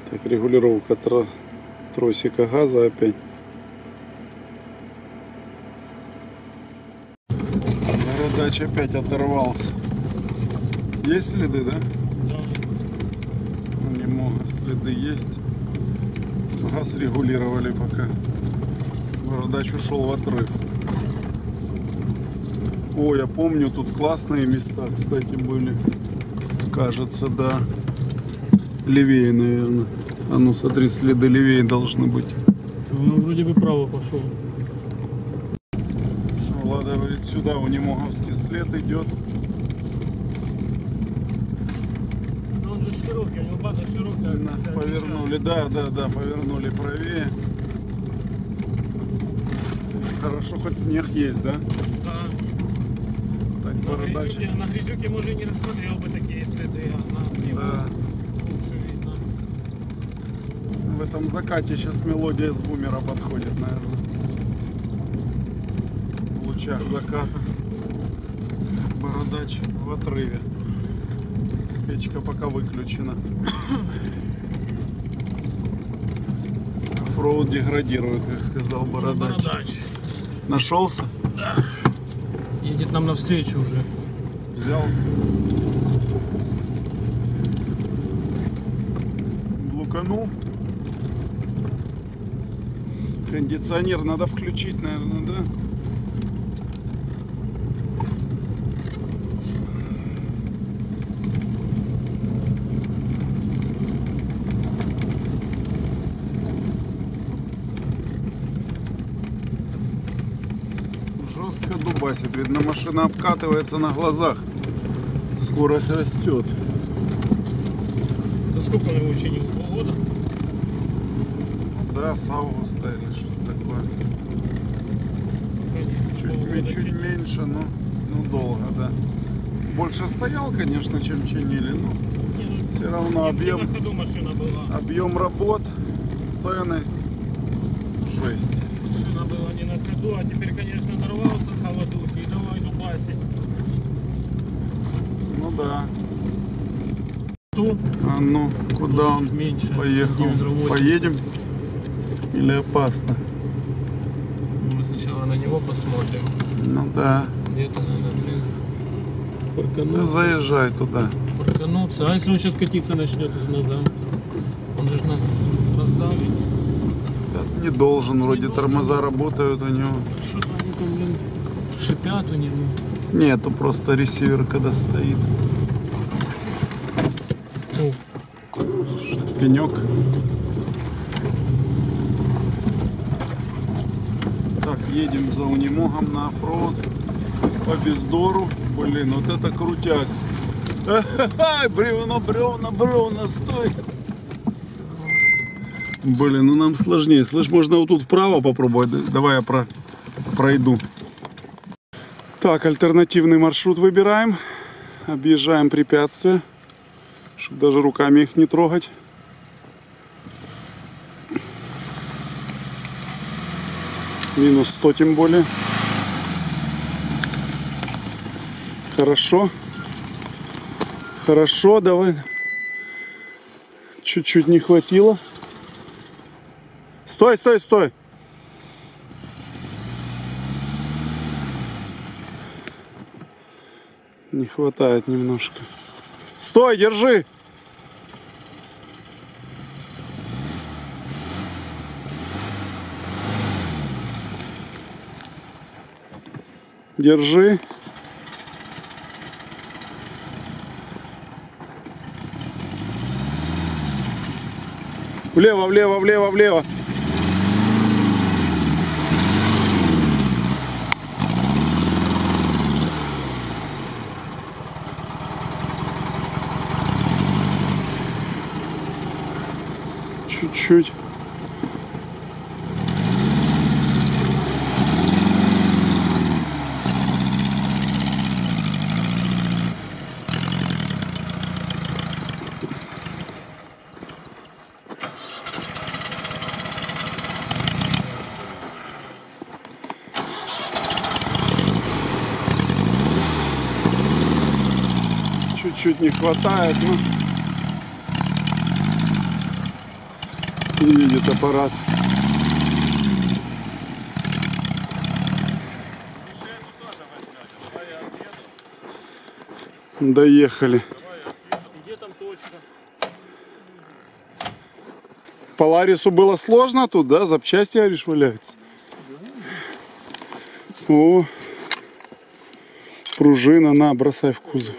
Так, регулировка тросика газа опять. Бородач опять оторвался. Есть следы, да? Да. Ну, немного следы есть. Газ регулировали пока. Бородач ушел в отрыв. О, я помню, тут классные места, кстати, были. Кажется, да. Левее, наверное. А ну смотри, следы левее должны быть. Ну, вроде бы право пошел. Влада говорит, сюда у Немоговский след идет. Но он же широкий, у него база широкая. Повернули, да, повернули правее. Хорошо, хоть снег есть, да? Да. Так, Бородач. На Грязюке, может, не рассмотрел бы такие следы, а на снегу Да. лучше видно. В этом закате сейчас мелодия с бумера подходит, наверное. В лучах заката. Бородач в отрыве. Печка пока выключена. Оффроуд деградирует, как сказал Бородач. Нашелся? Да. Едет нам навстречу уже. Взял. Блуканул. Кондиционер надо включить, наверное, да? Жестко дубасит. Видно, машина обкатывается на глазах. Скорость растет. Да сколько он его чинил? Полгода? Да, с августа или что-то такое. Конечно, Чуть меньше, но долго, да. Больше стоял, конечно, чем чинили, но все равно объем, на ходу машина была. объем работ, цены, жесть. Машина была не на ходу, а теперь, конечно, нарвался с голодухи и давай дубасить. Ну да. Тут А ну, куда он меньше. поехал? Поедем? Или опасно? Мы сначала на него посмотрим. Ну да. Где-то надо, блин, Ну, паркануться. заезжай туда. Паркануться. А если он сейчас катиться начнет назад? Он же нас раздавит. Да, не должен, вроде должен. тормоза работают у него. Что-то они там, блин, шипят у него. Нету, просто ресивер когда стоит. О, Пенек. Так, едем за Унемогом на оффроуд по бездору. Блин, вот это крутяк. Бревна, стой. Блин, ну нам сложнее. Слышь, можно вот тут вправо попробовать. Давай я пройду. Так, альтернативный маршрут выбираем. Объезжаем препятствия, чтобы даже руками их не трогать. Минус 100 тем более. Хорошо. Хорошо, давай. Чуть-чуть не хватило. Стой, стой, стой. Не хватает немножко. Стой, держи. Держи. Влево, влево, влево, влево. Чуть-чуть. Чуть-чуть не хватает, но Едет аппарат. Доехали. Где там точка? По Ларису было сложно тут, да? Запчасти, говоришь, валяются. О, пружина, на, бросай в кузов.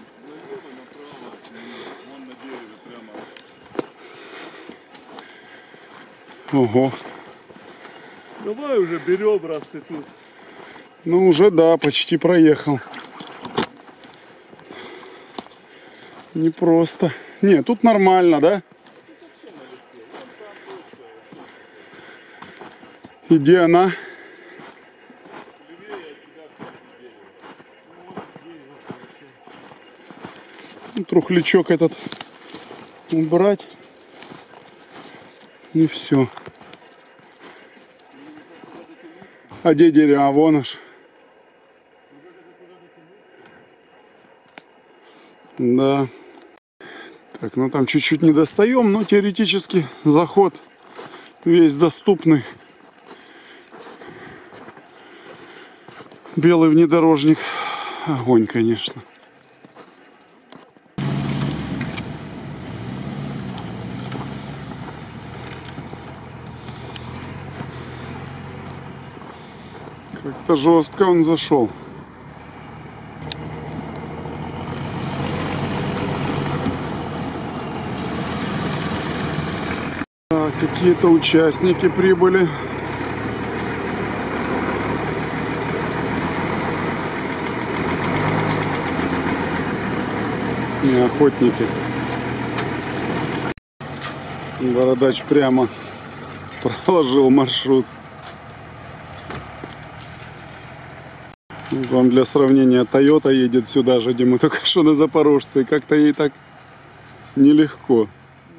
Ого. Давай уже берем, раз ты тут. Ну уже да, почти проехал. Непросто. Не, тут нормально, да? И где она? Ну, трухлячок этот убрать. И все. А где дерево? А вон аж. Да. Так, ну там чуть-чуть не достаем, но теоретически заход весь доступный. Белый внедорожник. Огонь, конечно. Как-то жестко он зашел. Так, какие-то участники прибыли. Не охотники. Бородач прямо проложил маршрут. Вам для сравнения, Toyota едет сюда же, где мы только что на Запорожце, и как-то ей так нелегко.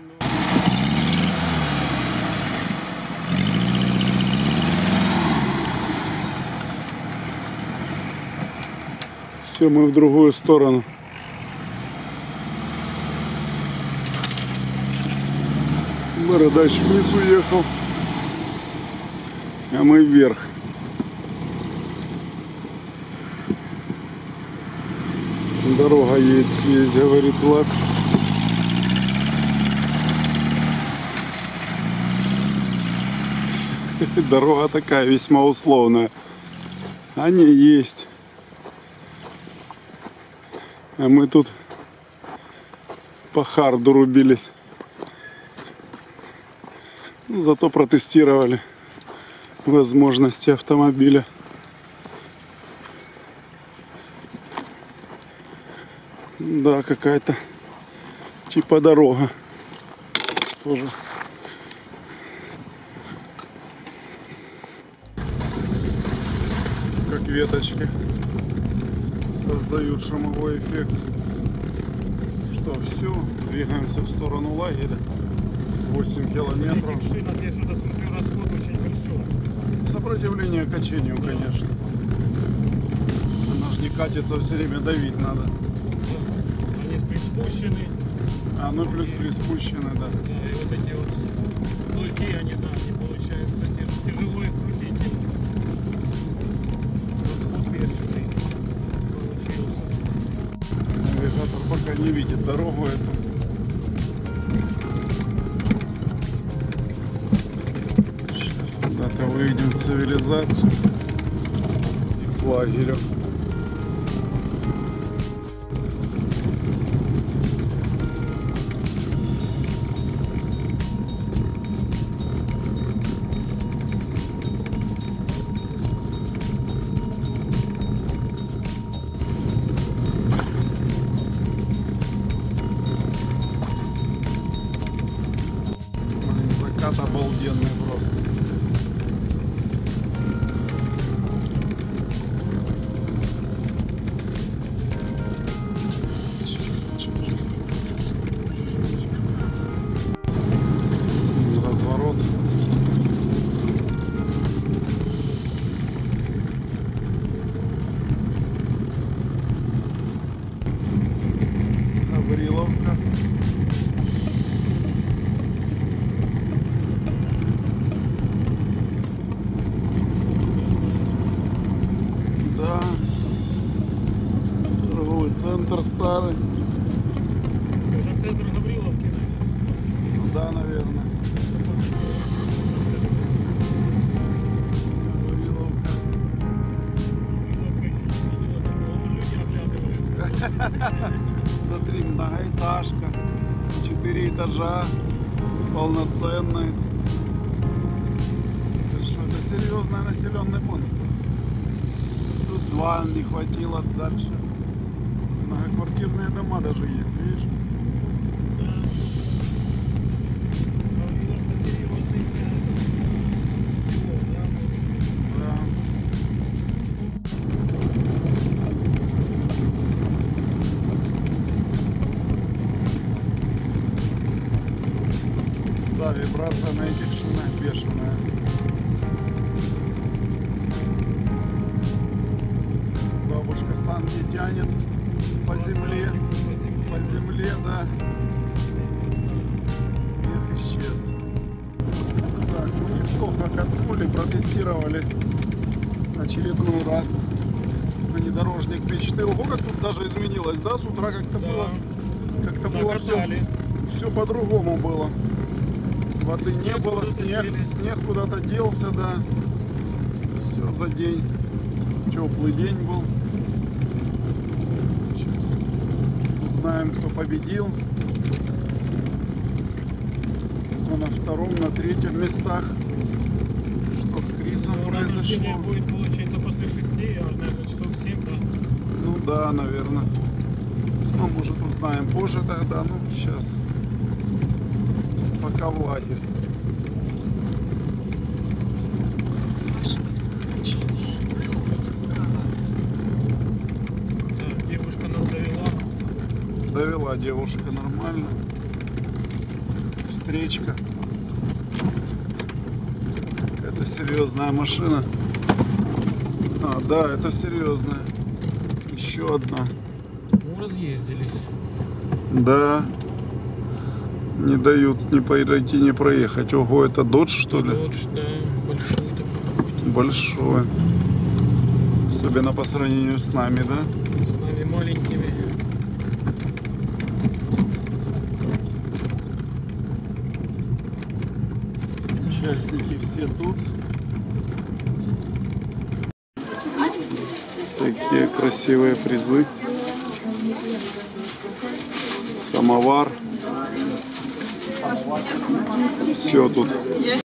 Все, мы в другую сторону. Бородач вниз уехал, а мы вверх. Дорога есть, говорит Влад. Дорога такая весьма условная. Они есть. А мы тут по харду рубились. Ну, зато протестировали возможности автомобиля. Да, какая-то типа дорога. Тоже. Как веточки создают шумовой эффект. Что, все, двигаемся в сторону лагеря. 8 километров. Шина, я что-то смотрю, расход очень большой. Сопротивление качению, конечно. Она же не катится, все время давить надо. Они приспущены. А, ну плюс приспущены, да. Да, и вот эти вот дуги, они, да, не получается, тяжело их крутить. Расход бешеный получился. Навигатор пока не видит дорогу эту. Сейчас куда-то выйдем в цивилизацию и к лагерю. Закат обалденный просто. Разворот. Гавриловка. старый. Это центр Гавриловки. Ну да, наверное. Гавриловка. Смотри, многоэтажка. 4 этажа. Полноценный. Это что, это серьезный населенный пункт. Тут 2 не хватило дальше. Многоквартирные дома даже есть, видишь? Да. Да, вибрация на этих шинах бешеная. Бабушка санки тянет по земле, да. Снег исчез. Так, ну неплохо катнули, протестировали очередной раз внедорожник мечты. Ого, как тут даже изменилось, да? С утра как-то было все по-другому было. Воды не было, снег куда-то делся, да. Все за день. Теплый день был. Сейчас узнаем, кто победил. Кто на втором, на третьем местах. Что с Крисом произошло. Будет, получается, после 6, наверное, часов 7, да? Ну да, наверное. Ну, может, узнаем позже тогда. Ну, сейчас. Пока в лагерь. Так, девушка нас довела. Довела девушка нормально. Встречка. Это серьезная машина. А, да, это серьезная. Еще одна. Ну, разъездились. Да. Не дают ни пройти, ни проехать. Ого, это Dodge, что ли? Dodge, да, большой такой какой-то. Большой. Особенно по сравнению с нами, да? С нами маленькими. Участники все тут. Такие красивые призы. Самовар. Все тут.